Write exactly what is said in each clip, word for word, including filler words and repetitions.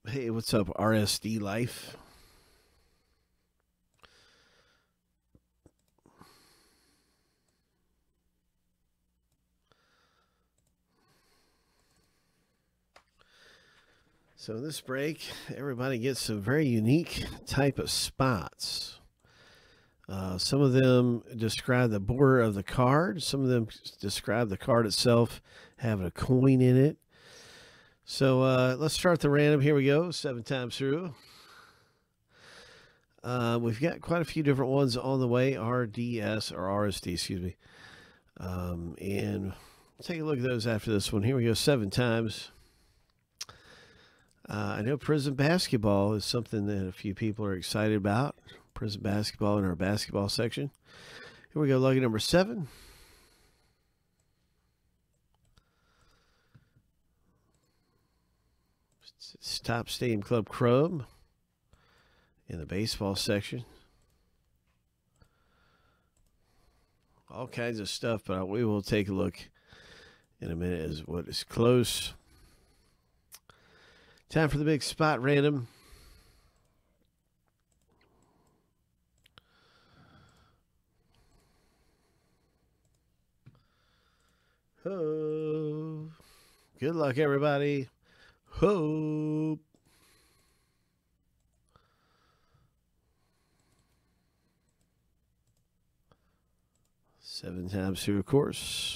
Hey, what's up, R S D Life? So, in this break, everybody gets some very unique type of spots. Uh, some of them describe the border of the card, some of them describe the card itself having a coin in it. So, uh, let's start the random. Here we go, seven times through. Uh, we've got quite a few different ones on the way, R D S or R S D, excuse me. Um, and we'll take a look at those after this one. Here we go, seven times. Uh, I know prison basketball is something that a few people are excited about. Prison basketball in our basketball section. Here we go, lucky number seven. It's Top Stadium Club Chrome in the baseball section. All kinds of stuff, but we will take a look in a minute as what is close. Time for the big spot random. Ho. Good luck, everybody. Hope. Seven times through, of course.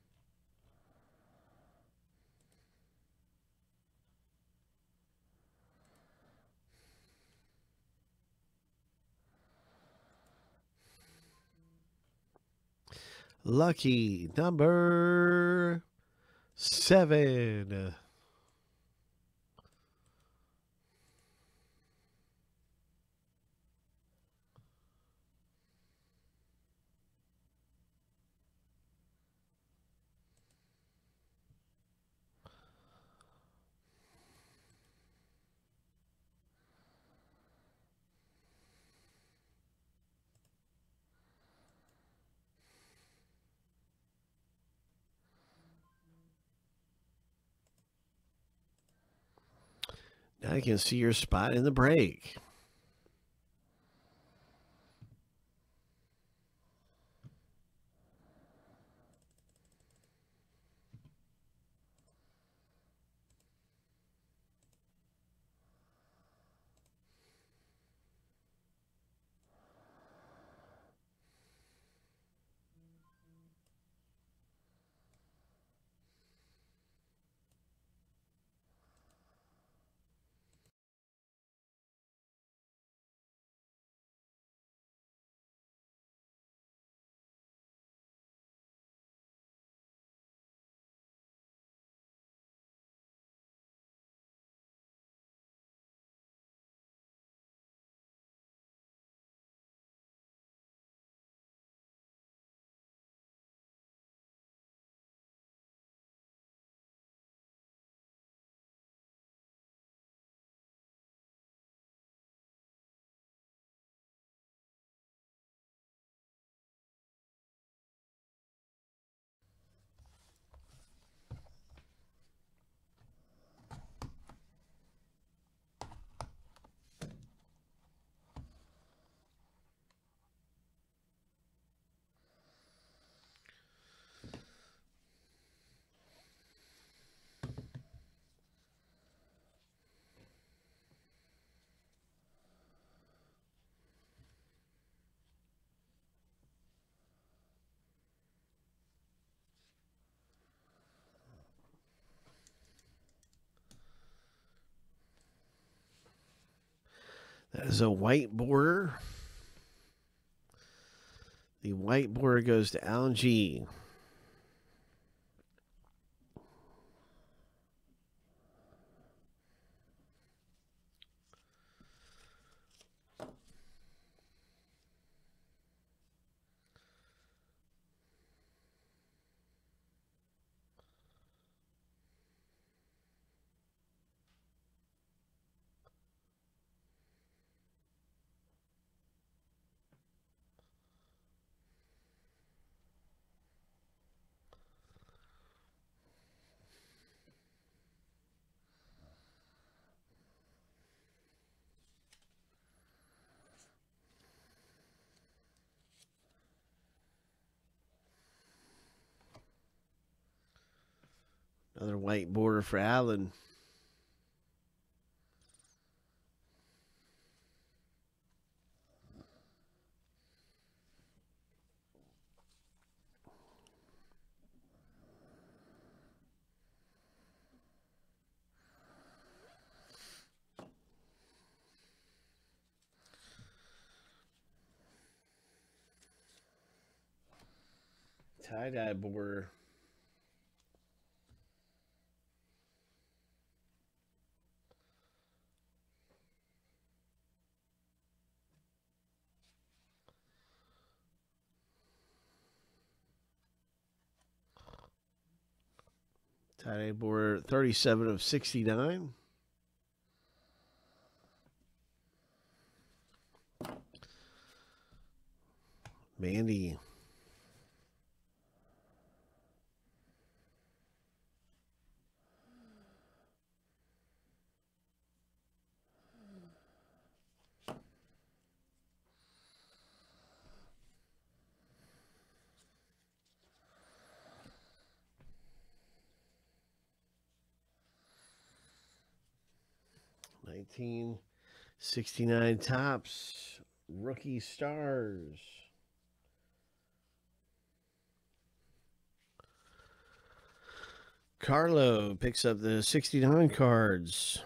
Lucky number seven. Now you can see your spot in the break. That is a white border. The white border goes to Alan G. Another white border for Allen. Tie-dye border. Tie-dye border thirty-seven of sixty-nine. Mandy. nineteen sixty-nine Topps Rookie Stars. Carlo picks up the sixty-nine cards.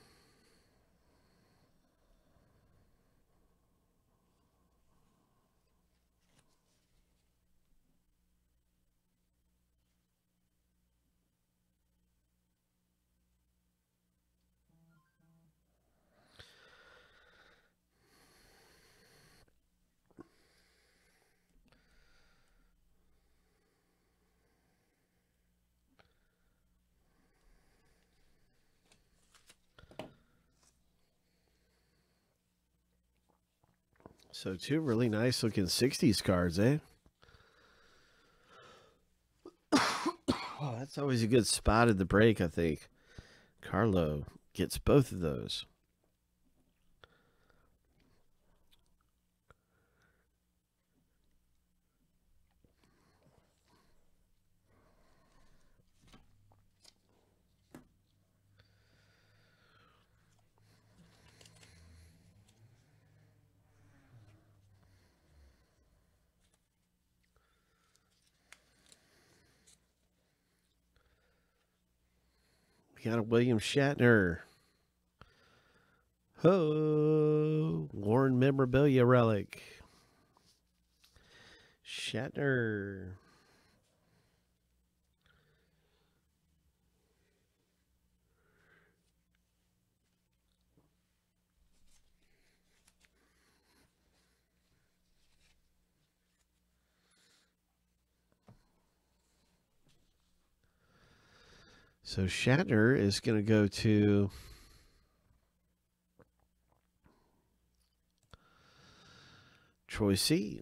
So two really nice looking sixties cards, eh? Oh, that's always a good spot at the break, I think. Carlo gets both of those. We got a William Shatner. Ho! Worn memorabilia relic. Shatner. So Shatner is going to go to Troy C.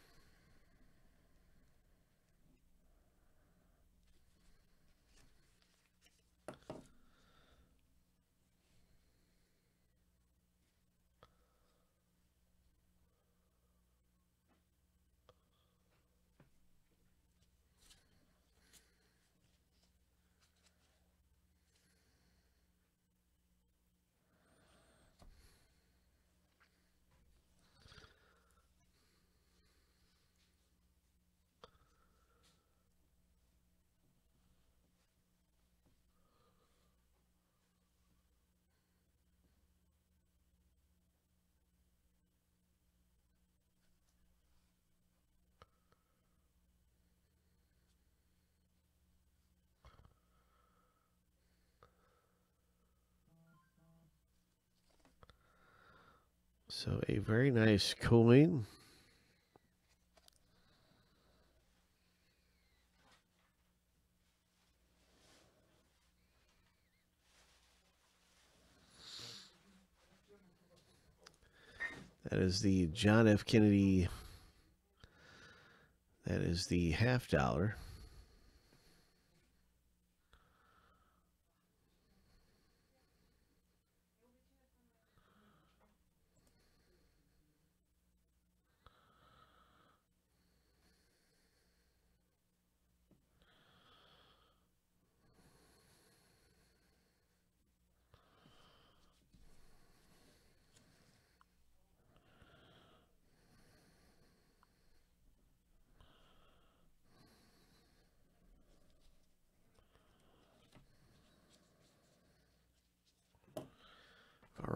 So a very nice coin. That is the John F. Kennedy. That is the half dollar.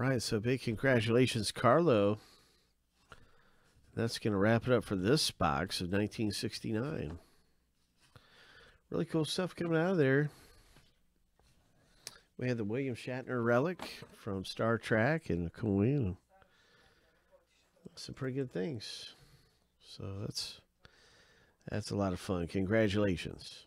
right, so big congratulations, Carlo. That's going to wrap it up for this box of nineteen sixty-nine. Really cool stuff coming out of there. We had the William Shatner relic from Star Trek and a coin. Some pretty good things. So that's that's a lot of fun. Congratulations.